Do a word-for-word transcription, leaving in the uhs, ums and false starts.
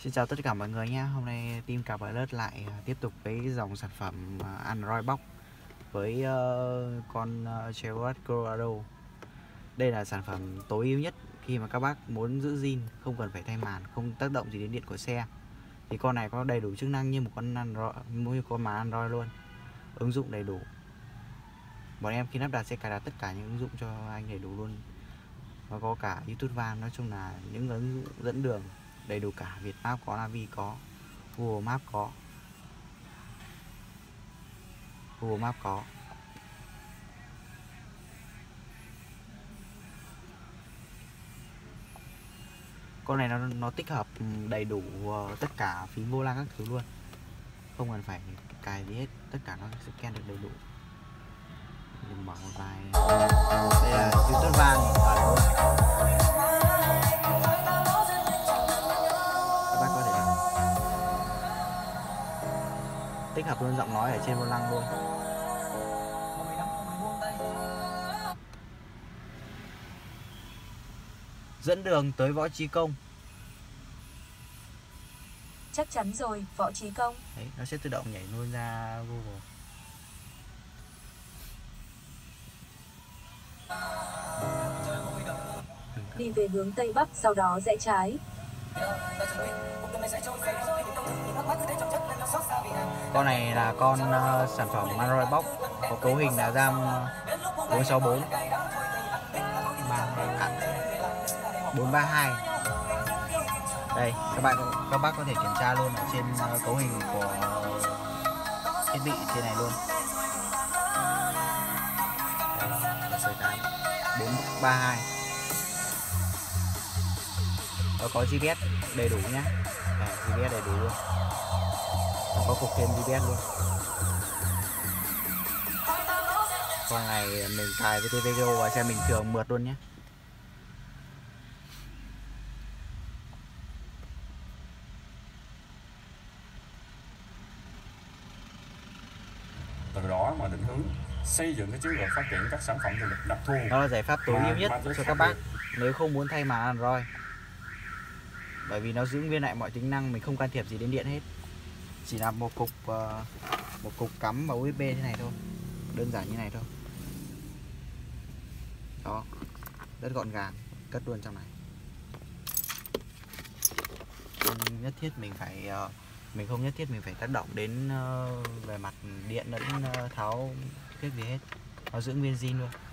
Xin chào tất cả mọi người nhé. Hôm nay team Cà Alert lại tiếp tục với dòng sản phẩm Android Box với uh, con uh, Chevrolet Colorado. Đây là sản phẩm tối ưu nhất khi mà các bác muốn giữ zin, không cần phải thay màn, không tác động gì đến điện của xe. Thì con này có đầy đủ chức năng như một con Android, như con màn Android luôn. Ứng dụng đầy đủ. Bọn em khi lắp đặt sẽ cài đặt tất cả những ứng dụng cho anh đầy đủ luôn. Và có cả YouTube Van, nói chung là những ứng dụng dẫn đường đầy đủ cả. Việt Map có, Navi có, Google Maps có, Google Maps có. Con này nó nó tích hợp đầy đủ uh, tất cả phím vô lăng các thứ luôn, không cần phải cài gì hết, tất cả nó scan được đầy đủ. Mình mở một vài. Đây là YouTube Van ở luôn. Các bác có thể tích hợp luôn giọng nói ở trên vô lăng luôn. Dẫn đường tới Võ Trí Công. Chắc chắn rồi, Võ Trí Công. Đấy, nó sẽ tự động nhảy luôn ra Google. Đi về hướng Tây Bắc, sau đó rẽ trái. Con này là con uh, sản phẩm Android Box, có cấu hình là RAM bốn sáu bốn bốn ba hai. Đây, các bạn các bác có thể kiểm tra luôn ở trên uh, cấu hình của thiết bị trên này luôn. bốn ba hai. Nó có giê pê ét đầy đủ nhé. Đây, giê pê ét đầy đủ luôn. Nó có cục thêm giê pê ét luôn. Con này mình cài với tê vê Go và xe bình thường mượt luôn nhé. Từ đó mà định hướng xây dựng cái chiến lược phát triển các sản phẩm du lịch đặc thù. Đó là giải pháp tối ưu nhất cho các bác nếu không muốn thay màn Android, bởi vì nó giữ nguyên lại mọi tính năng, mình không can thiệp gì đến điện hết, chỉ là một cục uh, một cục cắm vào u ét bê thế này thôi, đơn giản như này thôi. Đó, rất gọn gàng, cất luôn trong này. Không nhất thiết mình phải uh, mình không nhất thiết mình phải tác động đến uh, về mặt điện lẫn uh, tháo thiết gì hết, nó giữ nguyên zin luôn.